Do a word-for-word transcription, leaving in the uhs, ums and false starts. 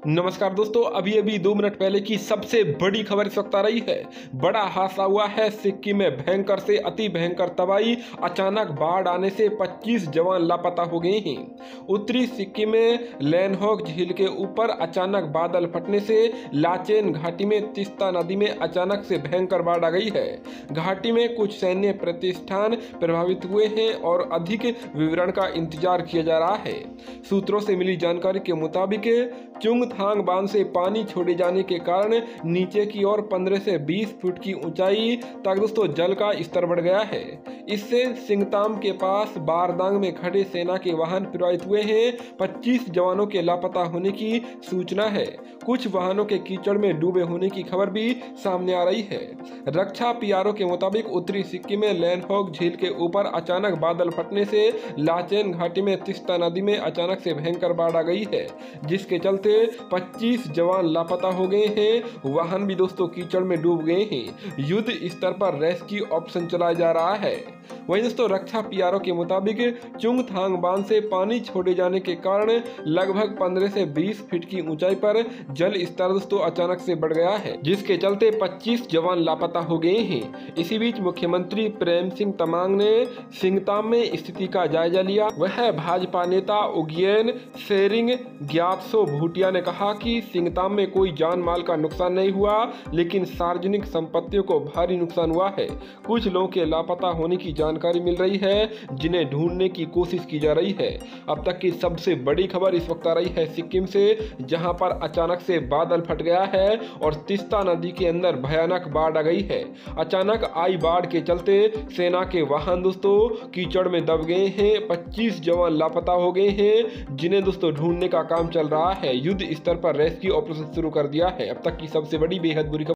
नमस्कार दोस्तों, अभी अभी दो मिनट पहले की सबसे बड़ी खबर इस वक्त आ रही है। बड़ा हादसा हुआ है सिक्किम में, भयंकर से अति भयंकर तबाही। अचानक बाढ़ आने से पच्चीस जवान लापता हो गए हैं। उत्तरी सिक्किम में लैनहौक झील के ऊपर अचानक बादल फटने से लाचेन घाटी में तीस्ता नदी में अचानक से भयंकर बाढ़ आ गई है। घाटी में कुछ सैन्य प्रतिष्ठान प्रभावित हुए हैं और अधिक विवरण का इंतजार किया जा रहा है। सूत्रों से मिली जानकारी के मुताबिक चुंगथांग बांध से पानी छोड़े जाने के कारण नीचे की ओर पंद्रह से बीस फुट की ऊंचाई तक दोस्तों जल का स्तर बढ़ गया है। इससे सिंगताम के पास बारदांग में खड़े सेना के वाहन प्रभावित हुए हैं। पच्चीस जवानों के लापता होने की सूचना है। कुछ वाहनों के कीचड़ में डूबे होने की खबर भी सामने आ रही है। रक्षा पीआरओ के मुताबिक उत्तरी सिक्किम में लैनहौक झील के ऊपर अचानक बादल फटने से लाचेन घाटी में तीस्ता नदी में अचानक से भयंकर बाढ़ आ गई है, जिसके चलते पच्चीस जवान लापता हो गए हैं। वाहन भी दोस्तों कीचड़ में डूब गए हैं। युद्ध स्तर पर रेस्क्यू ऑपरेशन चलाया जा रहा है। वहीं दोस्तों रक्षा पीआरओ के मुताबिक चुंगथांग बांध से पानी छोड़े जाने के कारण लगभग पंद्रह से बीस फीट की ऊंचाई पर जल स्तर दोस्तों अचानक से बढ़ गया है, जिसके चलते पच्चीस जवान लापता हो गए हैं। इसी बीच मुख्यमंत्री प्रेम सिंह तमांग ने सिंगताम में स्थिति का जायजा लिया। वह भाजपा नेता उगयेन सेरिंग ग्यात्सो भूटिया ने कहा कि सिंगताम में कोई जान माल का नुकसान नहीं हुआ, लेकिन सार्वजनिक संपत्तियों को भारी नुकसान हुआ है। कुछ लोगों के लापता होने की जानकारी मिल रही है, जिन्हें ढूंढने की कोशिश की जा रही है। अब तक की सबसे बड़ी खबर इस वक्त आ रही है सिक्किम से, जहां पर अचानक से बादल फट गया है और तीस्ता नदी के अंदर भयानक बाढ़ आ गई है। अचानक आई बाढ़ के चलते सेना के वाहन दोस्तों कीचड़ में दब गए हैं। पच्चीस जवान लापता हो गए हैं, जिन्हें दोस्तों ढूंढने का काम चल रहा है। युद्ध स्तर पर रेस्क्यू ऑपरेशन शुरू कर दिया है। अब तक की सबसे बड़ी बेहद बुरी खबर